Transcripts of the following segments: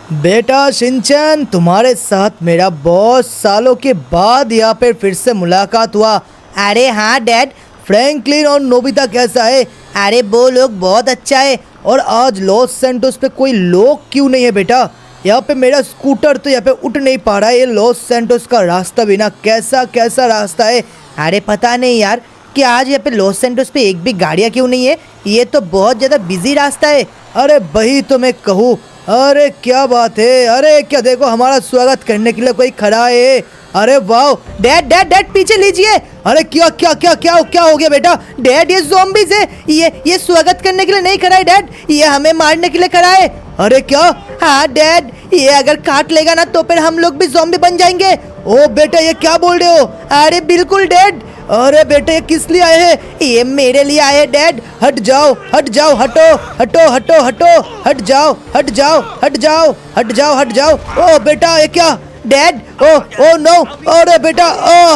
बेटा शिनचैन, तुम्हारे साथ मेरा बहुत सालों के बाद यहाँ पे फिर से मुलाकात हुआ। अरे हाँ डैड। फ्रैंकलिन और नोबिता कैसा है? अरे वो लोग बहुत अच्छा है। और आज लॉस सैंटोस पे कोई लोग क्यों नहीं है बेटा? यहाँ पे मेरा स्कूटर तो यहाँ पे उठ नहीं पा रहा है। ये लॉस सैंटोस का रास्ता भी ना कैसा कैसा रास्ता है। अरे पता नहीं यार कि आज यहाँ पे लॉस सैंटोस पे एक भी गाड़ियाँ क्यों नहीं है। ये तो बहुत ज़्यादा बिजी रास्ता है। अरे वही तो मैं कहूँ। अरे क्या बात है। अरे क्या देखो, हमारा स्वागत करने के लिए कोई खड़ा है। अरे वाह। डैड डैड डैड पीछे लीजिए। अरे क्या क्या क्या क्या क्या हो गया बेटा? डैड ये ज़ॉम्बीज़ है। ये स्वागत करने के लिए नहीं खड़ा है डैड, ये हमें मारने के लिए खड़ा है। अरे क्या? हाँ डैड, ये अगर काट लेगा ना तो फिर हम लोग भी ज़ॉम्बी बन जाएंगे। ओ बेटा ये क्या बोल रहे हो? अरे बिल्कुल डैड। अरे बेटे ये किस लिए आए हैं? ये मेरे लिए आए डैड। हट जाओ हट जाओ, हटो हटो हटो हटो, हट जाओ हट जाओ हट जाओ हट जाओ हट जाओ। ओ बेटा ये क्या? Dad oh no. अरे बेटा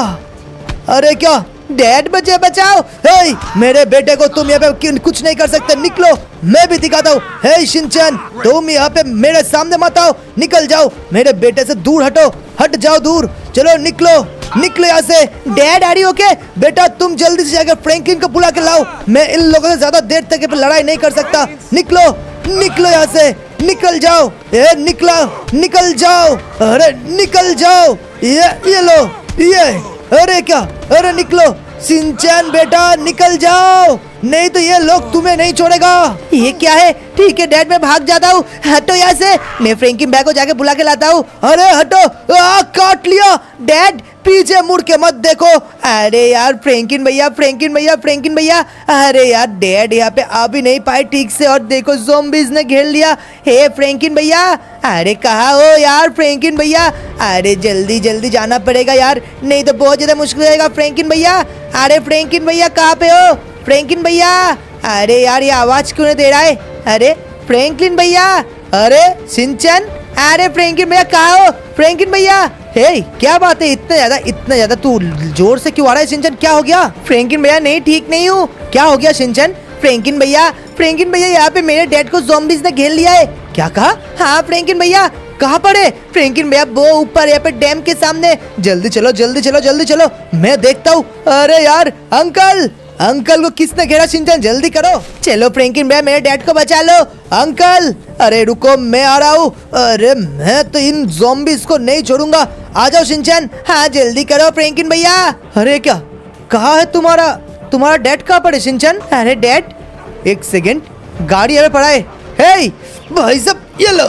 अरे क्या? डैड बचे बचाओ। हे मेरे बेटे को तुम यहाँ पे कुछ नहीं कर सकते, निकलो। मैं भी दिखाता हूँ। हे शिनचैन, तुम यहाँ पे मेरे सामने मत आओ, निकल जाओ। मेरे बेटे से दूर हटो, हट जाओ दूर। चलो निकलो निकलो यहाँ से। डैड आ रही हो क्या? बेटा तुम जल्दी से जाकर फ्रैंकलिन को बुला के लाओ। मैं इन लोगों से ज्यादा देर तक लड़ाई नहीं कर सकता। निकलो निकलो यहाँ से, निकल जाओ। ये निकला, निकल जाओ। अरे निकल जाओ। ये लो ये। अरे क्या? अरे निकलो शिनचैन बेटा, निकल जाओ, नहीं तो ये लोग तुम्हें नहीं छोड़ेगा। ये क्या है? ठीक है डैड, मैं भाग जाता हूँ। हटो यहाँ से, मैं फ्रैंकलिन बैग को जाके बुला के लाता हूँ। अरे हटो। काट लिया। डैड पीछे मुड़ के मत देखो। अरे यार फ्रैंकलिन भैया, फ्रैंकलिन भैया, फ्रैंकलिन भैया। अरे यार डैड यहाँ पे आ भी नहीं पाए ठीक से, और देखो ज़ॉम्बीज़ ने घेर लिया। हे फ्रैंकलिन भैया, अरे कहाँ हो यार फ्रैंकलिन भैया? अरे जल्दी जल्दी जाना पड़ेगा यार, नहीं तो बहुत ज़्यादा मुश्किल रहेगा फ्रैंकलिन भैया। अरे फ्रैंकलिन भैया कहाँ पे हो? फ्रैंकलिन भैया, अरे यार ये आवाज़ क्यों नहीं दे रहा है? अरे फ्रैंकलिन भैया। अरे शिनचैन, अरे फ्रैंकलिन भैया कहाँ हो? फ्रैंकलिन भैया। हे क्या बात है, इतना ज्यादा तू जोर से क्यों आ रहा है शिनचैन? क्या हो गया? फ्रैंकलिन भैया नहीं, ठीक नहीं हूँ। क्या हो गया शिनचैन? फ्रैंकलिन भैया यहाँ पे मेरे डैड को ज़ॉम्बीज़ ने घेर लिया है। क्या कहा? हाँ फ्रैंकलिन भैया। कहाँ पर है? फ्रैंकलिन भैया वो ऊपर यहाँ पे डैम के सामने। जल्दी चलो जल्दी चलो जल्दी चलो, मैं देखता हूँ। अरे यार अंकल, अंकल को किसने घेरा? शिनचैन जल्दी करो। चलो फ्रैंकलिन भैया मेरे डैड को बचा लो। अंकल अरे रुको, मैं आ रहा हूँ। अरे मैं तो इन ज़ॉम्बीज़ को नहीं छोड़ूंगा। आ जाओ शिनचैन। हाँ जल्दी करो फ्रैंकलिन भैया। अरे क्या? कहाँ है तुम्हारा डैड? कहाँ पर है शिनचैन? अरे डैड एक सेकेंड, गाड़ी हमें पड़ा है। हे भाई साहब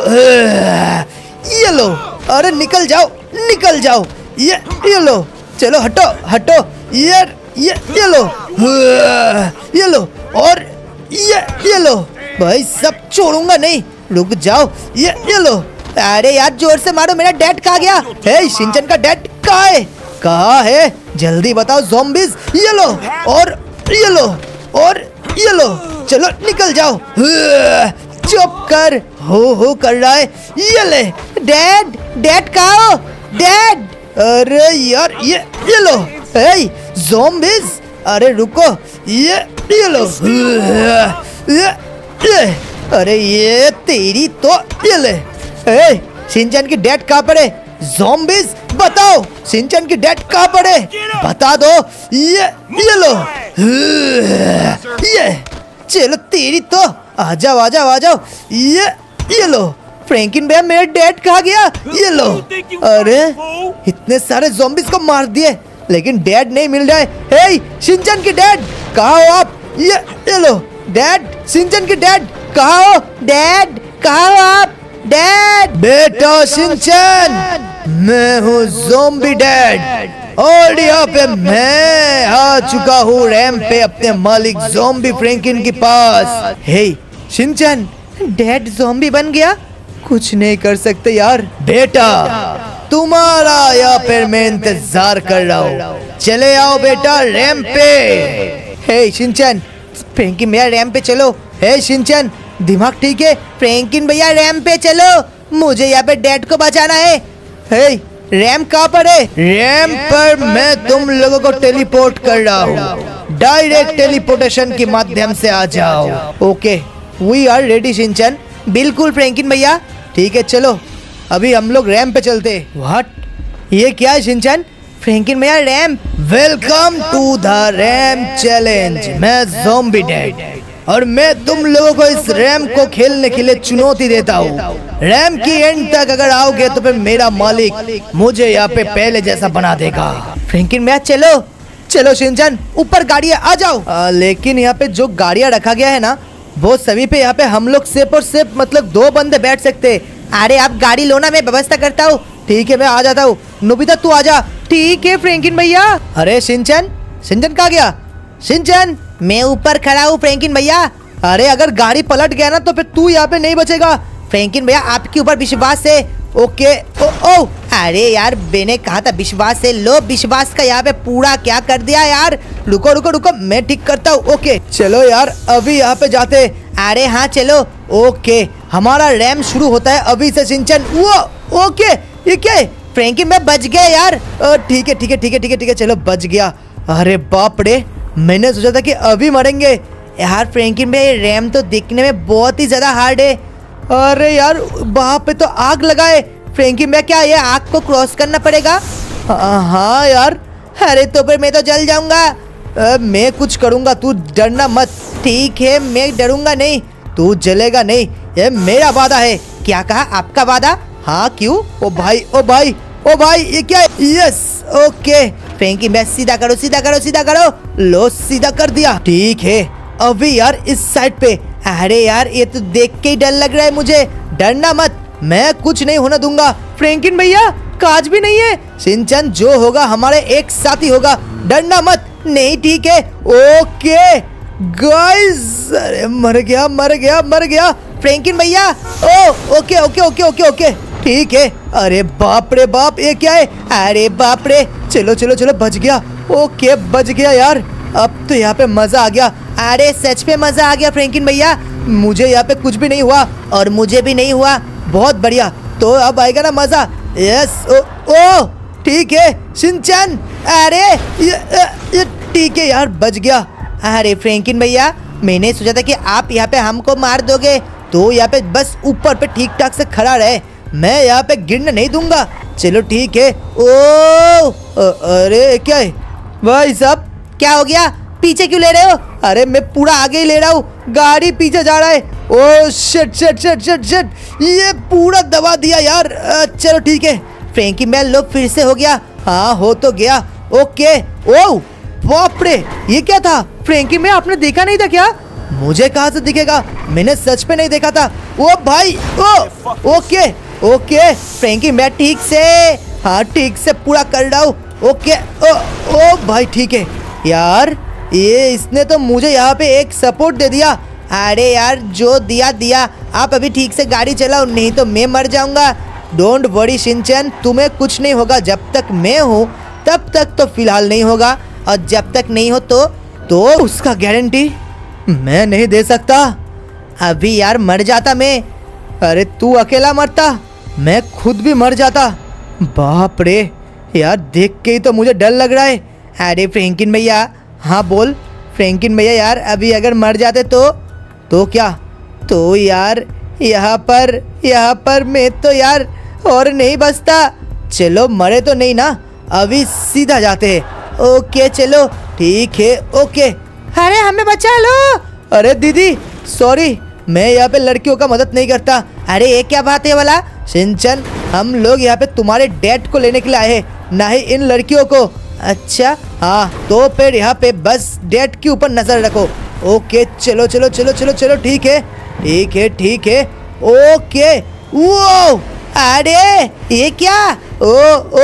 ये लो। अरे निकल जाओ निकल जाओ। ये लो, चलो हटो हटो। ये लो, ये लो। और ये लो भाई, सब छोड़ूंगा नहीं, रुक जाओ। ये लो। अरे यार जोर से मारो, मेरा डैड कहाँ गया? हे शिनचैन का डैड कहाँ है? कहाँ है जल्दी बताओ ज़ॉम्बीज़। ये लो और ये लो और ये लो, चलो निकल जाओ। चुप कर, हो कर रहा है। ये ले। डैड कहाँ हो? डैड। अरे यार ये लो। हे ज़ॉम्बीज़, अरे रुको। ये लो। ये अरे ये तेरी तो। ये ले। हे शिनचैन की डैड कहाँ पर है? ज़ॉम्बीज़ बताओ, शिनचैन की डैड कहाँ पर है? बता दो। ये लो। ये चलो तेरी तो। आ जाओ आ जाओ आ जाओ। ये लो। फ्रैंकलिन भैया मेरा डैड कहाँ गया? ये लो। अरे इतने सारे ज़ॉम्बीज़ को मार दिए लेकिन डैड नहीं मिल रहा है। हे शिनचैन की डैड कहाँ हो आप? ये लो। डैड, शिनचैन की डैड कहाँ हो? डैड कहाँ हो आप? डैड। बेटा शिनचैन, मैं हूँ ज़ॉम्बी डैड, और यहाँ पे मैं आ चुका हूँ रैंप पे अपने मालिक ज़ॉम्बी फ्रैंकलिन के पास। हे शिनचैन, डैड ज़ॉम्बी बन गया? कुछ नहीं कर सकते यार। बेटा तुम्हारा यहाँ पर मैं इंतजार कर रहा हूँ, चले आओ बेटा रैंप पे। हे शिनचैन, फ्रैंकलिन भैया रैंप पे चलो। हे शिनचैन, दिमाग ठीक है? फ्रैंकलिन भैया रैंप पे चलो, मुझे यहाँ पे डैड को बचाना है। हे रैंप कहाँ पर है? रैंप पर मैं तुम लोगों को टेलीपोर्ट कर रहा हूँ, डायरेक्ट टेलीपोर्टेशन के माध्यम से आ जाओ। Okay we are ready Shinchan. बिल्कुल फ्रैंकलिन भैया। ठीक है चलो। अभी हम लोग रैंप पे चलते। व्हाट, ये क्या है शिनचैन? फ्रैंकिन भैया ramp. Welcome to the ramp challenge. मैं ज़ॉम्बी डैड और मैं तुम लोगों को इस रैंप को खेलने के लिए चुनौती देता हूँ। रैंप की एंड तक अगर आओगे तो फिर मेरा मालिक मुझे यहाँ पे पहले जैसा बना देगा। फ्रैंकिन भैया चलो चलो शिनचैन, ऊपर गाड़ियाँ आ जाओ। लेकिन यहाँ पे जो गाड़ियाँ रखा गया है ना, वो सभी पे यहाँ पे हम लोग सिर्फ और सिर्फ मतलब 2 बंदे बैठ सकते। अरे आप गाड़ी लो ना, मैं व्यवस्था करता हूँ। ठीक है, मैं आ जाता हूँ। नोबिता तू आजा। ठीक है फ्रैंकिन भैया। अरे शिनचैन, शिनचैन कहाँ गया? शिनचैन, मैं ऊपर खड़ा हूँ फ्रैंकिन भैया। अरे अगर गाड़ी पलट गया ना तो फिर तू यहाँ पे नहीं बचेगा। फ्रैंकिन भैया आपके ऊपर विश्वास है। ओके। ओ अरे यार मैंने कहा था विश्वास है, लो विश्वास का यहाँ पे पूरा क्या कर दिया यार। रुको रुको रुको, मैं ठीक करता हूँ। ओके चलो यार, अभी यहाँ पे जाते। अरे हाँ चलो। ओके, हमारा रैम शुरू होता है अभी से शिनचैन। वो ओके, ये क्या है? फ्रैंकिन मैं बच गया यार। ठीक है ठीक है ठीक है ठीक है ठीक है, चलो बच गया। अरे बाप रे, मैंने सोचा था कि अभी मरेंगे। यार फ्रैंकिन भाई रैम तो दिखने में बहुत ही ज्यादा हार्ड है। अरे यार वहाँ पे तो आग लगाए। फ्रैंकिन भाई क्या ये आग को क्रॉस करना पड़ेगा? हाँ यार। अरे तो फिर मैं तो जल जाऊंगा। मैं कुछ करूंगा, तू डरना मत। ठीक है मैं डरूंगा नहीं। तू जलेगा नहीं, ये मेरा वादा है। क्या कहा? आपका वादा? हाँ क्यों? ओ भाई ओ भाई ओ भाई, ये क्या है? Yes okay. फ्रैंकिन भाई सीधा करो सीधा करो सीधा करो। लो सीधा कर दिया। ठीक है, अभी यार इस साइड पे। अरे यार ये तो देख के ही डर लग रहा है मुझे। डरना मत, मैं कुछ नहीं होने दूंगा। फ्रैंकिन भैया काज भी नहीं है। शिनचैन जो होगा हमारे एक साथ ही होगा, डरना मत। नहीं ठीक है। ओके गाइस, अरे मर गया मर गया मर गया। फ्रैंकिन भैया oh okay okay okay okay okay ठीक है। अरे बाप रे बाप, ये क्या है? अरे बाप रे, चलो चलो चलो, बच गया। ओके बच गया यार, अब तो यहाँ पे मजा आ गया। अरे सच में मजा आ गया फ्रैंकिन भैया। मुझे यहाँ पे कुछ भी नहीं हुआ और मुझे भी नहीं हुआ। बहुत बढ़िया, तो अब आएगा ना मजा। यस ओ ठीक है शिनचैन। अरे ये ठीक है यार, बच गया। अरे फ्रैंकिन भैया मैंने सोचा था कि आप यहाँ पे हमको मार दोगे, तो यहाँ पे बस ऊपर पे ठीक ठाक से खड़ा रहे, मैं यहाँ पे गिरने नहीं दूंगा। चलो ठीक है। अरे क्या है भाई साहब? क्या हो गया? पीछे क्यों ले रहे हो? अरे मैं पूरा आगे ही ले रहा हूँ, गाड़ी पीछे जा रहा है। Oh shit shit shit shit shit, ये पूरा दबा दिया यार। चलो ठीक है। फ्रैंकिन भैया लो फिर से हो गया। हाँ हो तो गया। ओके। ओ बाप रे, ये क्या था? फ्रैंकिन भैया आपने देखा नहीं था क्या? मुझे कहाँ से दिखेगा, मैंने सच पे नहीं देखा था। ओ भाई ओके ओके। फ्रैंकिन भैया ठीक से। हाँ ठीक से पूरा कर रहा हूँ। ओके ओ भाई ठीक है यार, ये इसने तो मुझे यहाँ पे एक सपोर्ट दे दिया। अरे यार जो दिया दिया, आप अभी ठीक से गाड़ी चलाओ नहीं तो मैं मर जाऊंगा। डोंट वरी शिनचैन, तुम्हें कुछ नहीं होगा। जब तक मैं हूँ तब तक तो फिलहाल नहीं होगा, और जब तक नहीं हो तो उसका गारंटी मैं नहीं दे सकता। अभी यार मर जाता मैं। अरे तू अकेला मरता, मैं खुद भी मर जाता। बाप रे यार, देख के ही तो मुझे डर लग रहा है। अरे फ्रैंकिन भैया। हाँ बोल। फ्रैंकिन भैया यार अभी अगर मर जाते तो क्या? तो यार यहाँ पर मैं तो यार और नहीं बचता। चलो मरे तो नहीं ना, अभी सीधा जाते हैं। ओके चलो ठीक है। ओके। अरे हमें बचा लो। अरे दीदी सॉरी, मैं यहाँ पे लड़कियों का मदद नहीं करता। अरे ये क्या बात है वाला? शिनचैन हम लोग यहाँ पे तुम्हारे डैड को लेने के लिए आए हैं, ना ही इन लड़कियों को। अच्छा हाँ, तो फिर यहाँ पे बस डैड के ऊपर नजर रखो। ओके चलो चलो चलो चलो चलो ठीक है ठीक है ठीक है। ओके। वो अरे ये क्या? ओ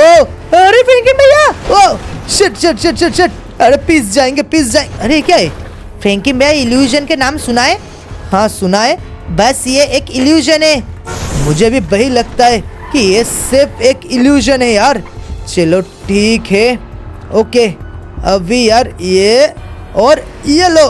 अरे फ्रैंकिन भैया, oh shit shit shit shit shit. अरे पीस जाएंगे पीस जाएंगे। अरे क्या है? फ्रैंकिन भैया इल्यूजन के नाम सुना है? हाँ सुना है। बस ये एक इल्यूजन है। मुझे भी वही लगता है कि ये सिर्फ एक इल्यूजन है यार। चलो ठीक है। ओके अभी यार ये और ये लो।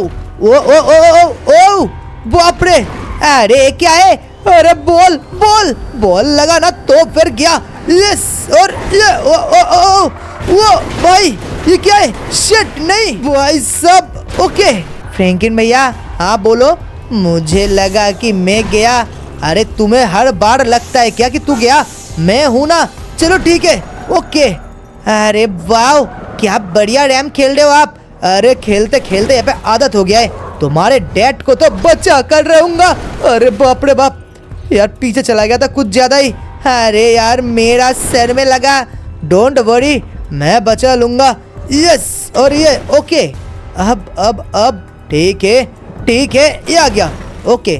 ओ बाप रे। अरे क्या है? अरे बॉल लगा ना तो फिर गया। यस और ये ओ भाई ये क्या है? शिट नहीं भाई सब। ओके फ्रैंकिन भैया। हाँ बोलो। मुझे लगा कि मैं गया अरे तुम्हें हर बार लगता है क्या कि तू गया? मैं हूं ना। चलो ठीक है, ओके। अरे वाह, क्या बढ़िया रैम खेल रहे हो आप। अरे खेलते खेलते यहाँ पे आदत हो गया है। तुम्हारे डैड को तो बचा कर रहूंगा। अरे बाप रे बाप, यार पीछे चला गया था कुछ ज्यादा ही। अरे यार मेरा सर में लगा। डोंट वरी, मैं बचा लूंगा। यस, और ये ओके। अब ठीक है ठीक है, ये आ गया। ओके,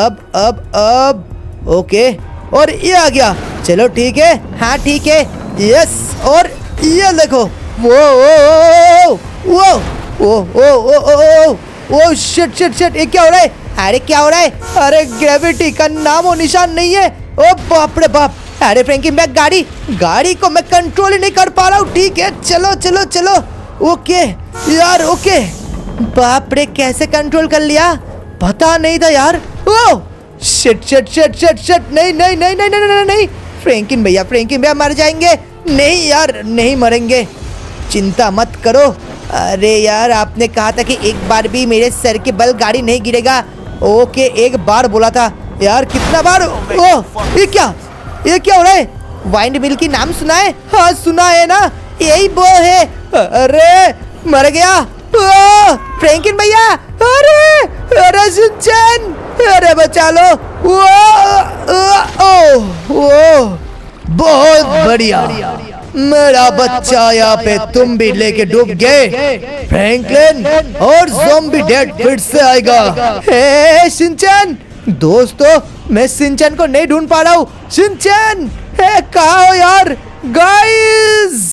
अब ओके, और ये आ गया। चलो ठीक है, हाँ ठीक है। यस, और ये देखो। वो वो वो वो वो वो शिट शिट शिट, ये क्या हो रहा है? अरे क्या हो रहा है? अरे ग्रेविटी का नाम और निशान नहीं है। ओ बाप रे बाप। अरे फ्रैंकी, मैं गाड़ी को मैं कंट्रोल ही नहीं कर पा रहा हूँ। ठीक है, चलो चलो चलो। ओके यार, ओके। बाप रे, कैसे कंट्रोल कर लिया? पता नहीं था यार। Oh shit shit shit shit shit, नहीं नहीं नहीं नहीं नहीं नहीं नहीं। फ्रैंकिन भैया मर जाएंगे। नहीं यार, नहीं मरेंगे, चिंता मत करो। अरे यार, आपने कहा था कि एक बार भी मेरे सर के बल गाड़ी नहीं गिरेगा। ओके, एक बार बोला था यार, कितना बार? ओह, ये क्या हो रहा है? वाइंड मिल की नाम सुना है? हाँ सुना है ना, यही वो है। अरे मर गया फ्रैंकिन भैया। अरे शिनचैन, अरे बचा लो। बहुत बढ़िया, मेरा बच्चा यहाँ पे तुम भी लेके डूब गए फ्रैंकलिन, और ज़ॉम्बी डैड फिर से आएगा। हे शिनचैन, दोस्तों मैं शिनचैन को नहीं ढूंढ पा रहा हूँ। शिनचैन, कहाँ हो यार? गाइस